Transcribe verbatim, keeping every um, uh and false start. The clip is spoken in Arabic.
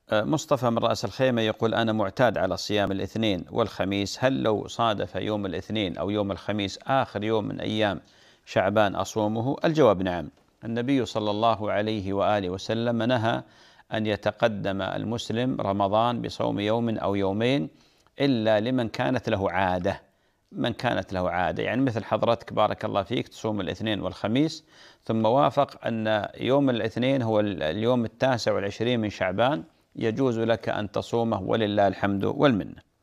مصطفى من رأس الخيمة يقول: أنا معتاد على صيام الاثنين والخميس، هل لو صادف يوم الاثنين أو يوم الخميس آخر يوم من أيام شعبان أصومه؟ الجواب نعم. النبي صلى الله عليه وآله وسلم نهى أن يتقدم المسلم رمضان بصوم يوم أو يومين إلا لمن كانت له عادة، من كانت له عادة، يعني مثل حضرتك بارك الله فيك تصوم الاثنين والخميس، ثم وافق أن يوم الاثنين هو اليوم التاسع والعشرين من شعبان، يجوز لك أن تصومه ولله الحمد والمنة.